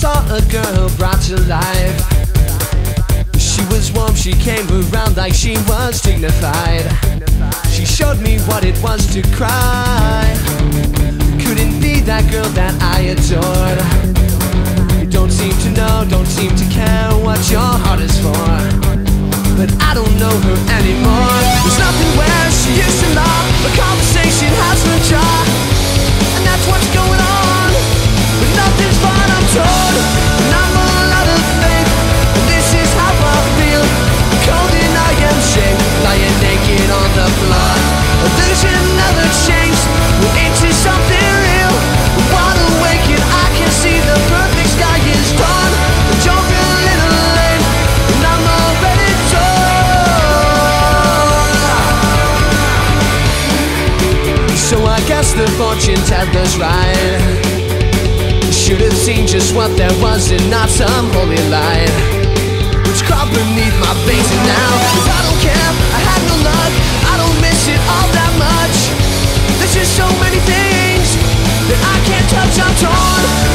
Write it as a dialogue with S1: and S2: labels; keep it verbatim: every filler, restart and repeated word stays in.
S1: saw a girl brought to life. She was warm, she came around like she was dignified. She showed me what it was to cry. Couldn't be that girl that I adored. You don't seem to know, don't seem to care what your heart is for. But I don't know her anymore. There's nothing where she used to love. The conversation has no jaw, and that's what's going on. But nothing's fun, I'm told. And I'm all out of faith, and this is how I feel. Cold and I am shamed, lying naked on the floor. Illusion never changed, we're into something real. We're wide awake and I can see the perfect sky is torn. The joke a little late, and I'm already torn. So I guess the fortune teller's right. Should have seen just what there was and not some holy light which crawled beneath my face. And now, cause I don't care, I had no luck, I don't miss it all that much. There's just so many things that I can't touch, I'm torn.